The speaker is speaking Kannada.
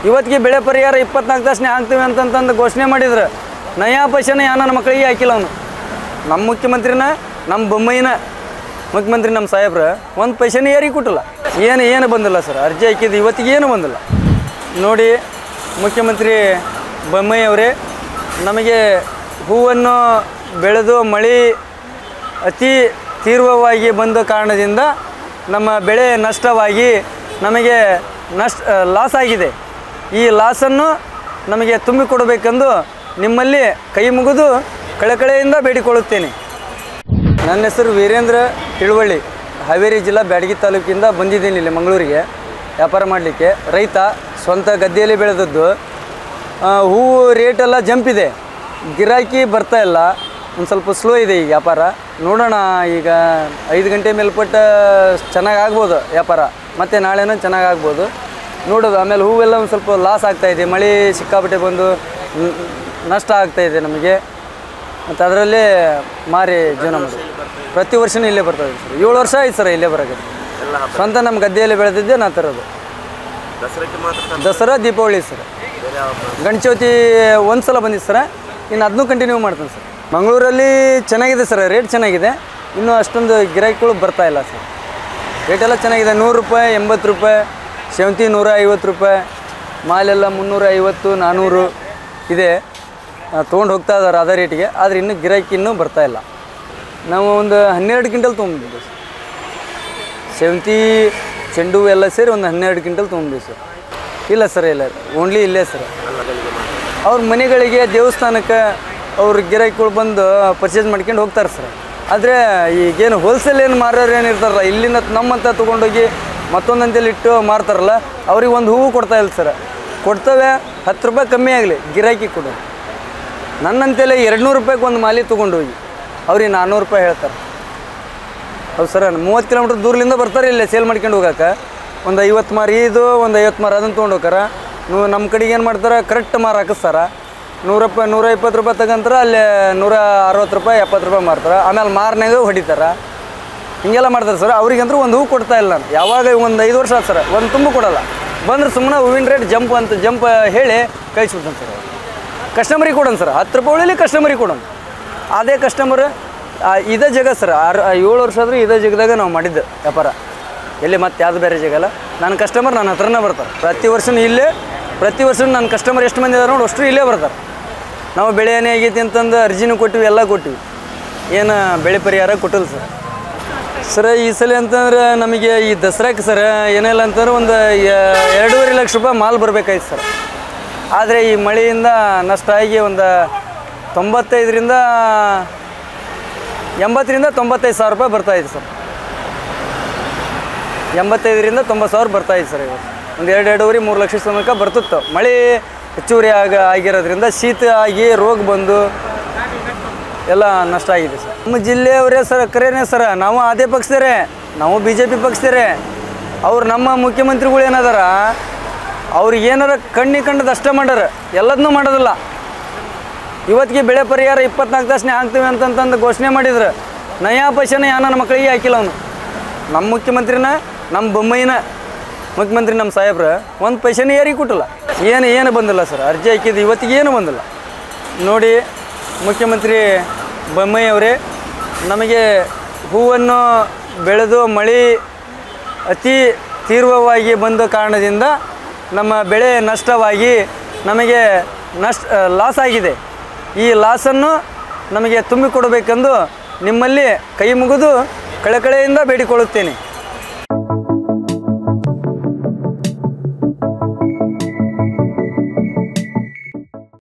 ಇವತ್ತಿಗೆ ಬೆಳೆ ಪರಿಹಾರ 24 ತಾಸನೇ ಹಾಕ್ತೀವಿ ಅಂತಂತಂದು ಘೋಷಣೆ ಮಾಡಿದ್ರು. ನಯಾ ಪೈಸೆನೇ ನನ್ನ ಮಕ್ಕಳಿಗೆ ಹಾಕಿಲ್ಲ ಅವನು. ನಮ್ಮ ಮುಖ್ಯಮಂತ್ರಿನ, ನಮ್ಮ ಬೊಮ್ಮಯ್ಯನ ಮುಖ್ಯಮಂತ್ರಿ ನಮ್ಮ ಸಾಹೇಬ್ರು ಒಂದು ಪೈಸೆನೇ ಯಾರಿಗೆ ಕೊಟ್ಟಿಲ್ಲ. ಏನು ಬಂದಿಲ್ಲ ಸರ್. ಅರ್ಜಿ ಹಾಕಿದ್ದು ಇವತ್ತಿಗೆ ಏನು ಬಂದಿಲ್ಲ. ನೋಡಿ ಮುಖ್ಯಮಂತ್ರಿ ಬೊಮ್ಮಯ್ಯ ಅವರೇ, ನಮಗೆ ಹೂವನ್ನು ಬೆಳೆದು ಮಳೆ ಅತಿ ತೀವ್ರವಾಗಿ ಬಂದ ಕಾರಣದಿಂದ ನಮ್ಮ ಬೆಳೆ ನಷ್ಟವಾಗಿ ನಮಗೆ ಲಾಸ್ ಆಗಿದೆ. ಈ ಲಾಸನ್ನು ನಮಗೆ ತುಂಬಿಕೊಡಬೇಕೆಂದು ನಿಮ್ಮಲ್ಲಿ ಕೈ ಮುಗಿದು ಕಳಕಳೆಯಿಂದ ಬೇಡಿಕೊಳ್ಳುತ್ತೇನೆ. ನನ್ನ ಹೆಸರು ವೀರೇಂದ್ರ ತಿಳುವಳ್ಳಿ, ಹಾವೇರಿ ಜಿಲ್ಲಾ ಬ್ಯಾಡಗಿ ತಾಲೂಕಿಂದ ಬಂದಿದ್ದೀನಿ ಇಲ್ಲಿ ಮಂಗಳೂರಿಗೆ ವ್ಯಾಪಾರ ಮಾಡಲಿಕ್ಕೆ. ರೈತ, ಸ್ವಂತ ಗದ್ದೆಯಲ್ಲಿ ಬೆಳೆದದ್ದು. ಹೂವು ರೇಟೆಲ್ಲ ಜಂಪ್ ಇದೆ, ಗಿರಾಕಿ ಬರ್ತಾ ಇಲ್ಲ, ಒಂದು ಸ್ವಲ್ಪ ಸ್ಲೋ ಇದೆ ಈ ವ್ಯಾಪಾರ. ನೋಡೋಣ, ಈಗ 5 ಗಂಟೆ ಮೇಲ್ಪಟ್ಟ ಚೆನ್ನಾಗಿ ಆಗ್ಬೋದು ವ್ಯಾಪಾರ, ಮತ್ತು ನಾಳೆನೂ ಚೆನ್ನಾಗಿ ಆಗ್ಬೋದು ನೋಡೋದು. ಆಮೇಲೆ ಹೂವೆಲ್ಲ ಒಂದು ಸ್ವಲ್ಪ ಲಾಸ್ ಆಗ್ತಾಯಿದೆ, ಮಳೆ ಸಿಕ್ಕಾಪಟ್ಟೆ ಬಂದು ನಷ್ಟ ಆಗ್ತಾಯಿದೆ ನಮಗೆ. ಮತ್ತು ಅದರಲ್ಲೇ ಮಾರಿ ಜೀವನ ಮಾಡೋದು. ಪ್ರತಿ ವರ್ಷವೂ ಇಲ್ಲೇ ಬರ್ತದೆ ಸರ್. 7 ವರ್ಷ ಆಯ್ತು ಸರ್ ಇಲ್ಲೇ ಬರೋದು. ಸ್ವಂತ ನಮ್ಮ ಗದ್ದೆಯಲ್ಲಿ ಬೆಳೆದಿದ್ದೆ ನಾ ತರೋದು. ದಸರಾ, ದೀಪಾವಳಿ ಸರ್. ಗಣಚೌತಿ ಒಂದು ಸಲ ಬಂದಿತ್ತು ಸರ್, ಇನ್ನು ಅದನ್ನೂ ಕಂಟಿನ್ಯೂ ಮಾಡ್ತೀನಿ ಸರ್. ಮಂಗಳೂರಲ್ಲಿ ಚೆನ್ನಾಗಿದೆ ಸರ್, ರೇಟ್ ಚೆನ್ನಾಗಿದೆ. ಇನ್ನೂ ಅಷ್ಟೊಂದು ಗಿರಾಕಿಗಳು ಬರ್ತಾಯಿಲ್ಲ ಸರ್. ರೇಟೆಲ್ಲ ಚೆನ್ನಾಗಿದೆ. 100 ರೂಪಾಯಿ, 80 ರೂಪಾಯಿ, ಸೇವಂತಿ 150 ರೂಪಾಯಿ, ಮಾಲೆಲ್ಲ 350, 400 ಇದೆ. ತೊಗೊಂಡು ಹೋಗ್ತಾ ಇದ್ದಾರೆ ಅದೇ ರೇಟಿಗೆ. ಆದರೆ ಇನ್ನೂ ಗಿರಾಕಿ ಇನ್ನೂ ಬರ್ತಾಯಿಲ್ಲ. ನಾವು ಒಂದು 12 ಕ್ವಿಂಟಲ್ ತೊಗೊಂಡಿದ್ವಿ ಸರ್. ಸೇವಂತಿ, ಚೆಂಡು ಎಲ್ಲ ಸೇರಿ ಒಂದು 12 ಕ್ವಿಂಟಲ್ ತೊಗೊಂಡಿದ್ವಿ ಸರ್. ಇಲ್ಲ ಸರ್, ಇಲ್ಲ, ಓನ್ಲಿ ಇಲ್ಲೇ ಸರ್. ಅವ್ರ ಮನೆಗಳಿಗೆ, ದೇವಸ್ಥಾನಕ್ಕೆ ಅವ್ರ ಗಿರಾಕಿಗಳು ಬಂದು ಪರ್ಚೇಸ್ ಮಾಡ್ಕೊಂಡು ಹೋಗ್ತಾರೆ ಸರ್. ಆದರೆ ಈಗೇನು ಹೋಲ್ಸೇಲ್ ಏನು ಮಾರೋರು ಏನು ಇರ್ತಾರಲ್ಲ, ಇಲ್ಲಿಂದ ನಮ್ಮಂತ ತೊಗೊಂಡೋಗಿ ಮತ್ತೊಂದಂತೇಳಿ ಇಟ್ಟು ಮಾರ್ತಾರಲ್ಲ, ಅವ್ರಿಗೆ ಒಂದು ಹೂವು ಕೊಡ್ತಾ ಇಲ್ಲ ಸರ್. ಕೊಡ್ತವೆ 10 ರೂಪಾಯಿ ಕಮ್ಮಿ ಆಗಲಿ, ಗಿರಾಕಿ ಕೊಡು. ನನ್ನಂತೇಳಿ 200 ರೂಪಾಯಿಗೆ ಒಂದು ಮಾಲಿ ತೊಗೊಂಡು ಹೋಗಿ ಅವ್ರಿಗೆ 400 ರೂಪಾಯಿ ಹೇಳ್ತಾರೆ. ಹೌದು ಸರ್, 30 ಕಿಲೋಮೀಟ್ರ್ ದೂರದಿಂದ ಬರ್ತಾರೆ ಇಲ್ಲೇ ಸೇಲ್ ಮಾಡ್ಕೊಂಡು ಹೋಗೋಕೆ. ಒಂದು 50 ಮಾರು ಇದು, ಒಂದು 50 ಮಾರು ಅದನ್ನು ತೊಗೊಂಡು ಹೋಗಾರ. ನಮ್ಮ ಕಡೆಗೆ ಏನು ಮಾಡ್ತಾರೆ, ಕರೆಕ್ಟ್ ಮಾರು ಹಾಕಿಸ್ತಾರೆ. 100 ರೂಪಾಯಿ, 120 ರೂಪಾಯಿ ತಗೊಂತಾರೆ, ಅಲ್ಲೇ 160 ರೂಪಾಯಿ, 70 ರೂಪಾಯಿ ಮಾರ್ತಾರೆ. ಆಮೇಲೆ ಮಾರನಾಗ ಹೊಡಿತಾರೆ. ಹೀಗೆಲ್ಲ ಮಾಡ್ತಾರೆ ಸರ್. ಅವ್ರಿಗಂತೂ ಒಂದು ಹೂವು ಕೊಡ್ತಾ ಇಲ್ಲ ನಾನು. ಯಾವಾಗ ಒಂದು 5 ವರ್ಷ ಆಯ್ತು ಸರ್, ಒಂದು ತುಂಬ ಕೊಡೋಲ್ಲ. ಬಂದ್ರೆ ಸುಮ್ಮನೆ ಹೂವಿನ ರೇಟ್ ಜಂಪ್ ಹೇಳಿ ಕಳಿಸ್ಬಿಡ್ತಾನೆ ಸರ್. ಕಸ್ಟಮರಿಗೆ ಕೊಡೋಣ ಸರ್, 10 ರೂಪಾಯಿ ಉಳಿಲಿ ಕಸ್ಟಮರಿಗೆ ಕೊಡೋಣ. ಅದೇ ಕಸ್ಟಮರ್ ಇದೇ ಜಾಗ ಸರ್. 7 ವರ್ಷ ಆದರೂ ಇದೇ ಜಾಗದಾಗ ನಾವು ಮಾಡಿದ್ದು ವ್ಯಾಪಾರ. ಎಲ್ಲಿ ಮತ್ತೆ ಯಾವುದು ಬೇರೆ ಜಾಗ ಅಲ್ಲ. ನನ್ನ ಕಸ್ಟಮರ್ ನನ್ನ ಹತ್ರನೇ ಬರ್ತಾರೆ ಪ್ರತಿ ವರ್ಷವೂ ಇಲ್ಲೇ. ಪ್ರತಿ ವರ್ಷ ನನ್ನ ಕಸ್ಟಮರ್ ಎಷ್ಟು ಮಂದಿ ಇದ್ದಾರೆ ನೋಡಿ, ಅಷ್ಟು ಇಲ್ಲೇ ಬರ್ತಾರೆ. ನಾವು ಬೆಳೆ ಏನೇ ಆಗೈತಿ ಅಂತಂದು ಅರ್ಜಿನೂ ಕೊಟ್ಟಿವಿ, ಎಲ್ಲ ಕೊಟ್ಟಿವಿ. ಏನು ಬೆಳೆ ಪರಿಹಾರ ಕೊಟ್ಟಿಲ್ಲ ಸರ್. ಸರ್ ಈ ಸಲ ಅಂತಂದ್ರೆ ನಮಗೆ ಈ ದಸರಾಕ್ಕೆ ಸರ್ ಏನಿಲ್ಲ ಅಂತಂದ್ರೆ ಒಂದು 2.5 ಲಕ್ಷ ರೂಪಾಯಿ ಮಾಲ್ ಬರಬೇಕಾಯ್ತು ಸರ್. ಆದರೆ ಈ ಮಳೆಯಿಂದ ನಷ್ಟ ಆಗಿ ಒಂದು 95ರಿಂದ 80 ಸಾವಿರ ರೂಪಾಯಿ ಬರ್ತಾಯಿದೆ ಸರ್. 85ರಿಂದ 90 ಸಾವಿರ ಬರ್ತಾಯಿದೆ ಸರ್. ಇವತ್ತು ಒಂದು 2-2.5-3 ಲಕ್ಷ ತನಕ ಬರ್ತಿತ್ತು. ಮಳೆ ಹೆಚ್ಚುವರಿ ಆಗಿರೋದ್ರಿಂದ ಶೀತ ಆಗಿ ರೋಗ ಬಂದು ಎಲ್ಲ ನಷ್ಟ ಆಗಿದೆ ಸರ್. ನಮ್ಮ ಜಿಲ್ಲೆಯವರೇ ಸರ್ ಕರೇನೆ ಸರ್. ನಾವು ಅದೇ ಪಕ್ಷದರೇ, ನಾವು BJP ಪಕ್ಷದರೇ. ಅವ್ರು ನಮ್ಮ ಮುಖ್ಯಮಂತ್ರಿಗಳು ಏನದಾರ, ಅವ್ರಿಗೆ ಏನಾರ ಕಂಡದ್ದು ಅಷ್ಟೇ ಮಾಡ್ಯಾರ, ಎಲ್ಲದನ್ನೂ ಮಾಡೋದಿಲ್ಲ. ಇವತ್ತಿಗೆ ಬೆಳೆ ಪರಿಹಾರ 24 ತಾಸನೇ ಹಾಕ್ತೀವಿ ಅಂತಂತಂದು ಘೋಷಣೆ ಮಾಡಿದ್ರು. ನಯಾ ಪೈಸೆನೇ ನನ್ನ ಮಕ್ಕಳಿಗೆ ಹಾಕಿಲ್ಲ ಅವನು. ನಮ್ಮ ಮುಖ್ಯಮಂತ್ರಿನ, ನಮ್ಮ ಬೊಮ್ಮಯ್ಯನ ಮುಖ್ಯಮಂತ್ರಿ ನಮ್ಮ ಸಾಹೇಬ್ರು ಒಂದು ಪೈಸೆನೇ ಯಾರಿಗೆ ಕೊಟ್ಟಿಲ್ಲ. ಏನು ಬಂದಿಲ್ಲ ಸರ್. ಅರ್ಜಿ ಹಾಕಿದ್ದು ಇವತ್ತಿಗೆ ಏನು ಬಂದಿಲ್ಲ. ನೋಡಿ ಮುಖ್ಯಮಂತ್ರಿ ಬೊಮ್ಮಯ್ಯ ಅವರೇ, ನಮಗೆ ಹೂವನ್ನು ಬೆಳೆದು ಮಳೆ ಅತಿ ತೀವ್ರವಾಗಿ ಬಂದ ಕಾರಣದಿಂದ ನಮ್ಮ ಬೆಳೆ ನಷ್ಟವಾಗಿ ನಮಗೆ ಲಾಸ್ ಆಗಿದೆ. ಈ ಲಾಸನ್ನು ನಮಗೆ ತುಂಬಿಕೊಡಬೇಕೆಂದು ನಿಮ್ಮಲ್ಲಿ ಕೈ ಮುಗಿದು ಕಳಕಳೆಯಿಂದ ಬೇಡಿಕೊಳ್ಳುತ್ತೇನೆ.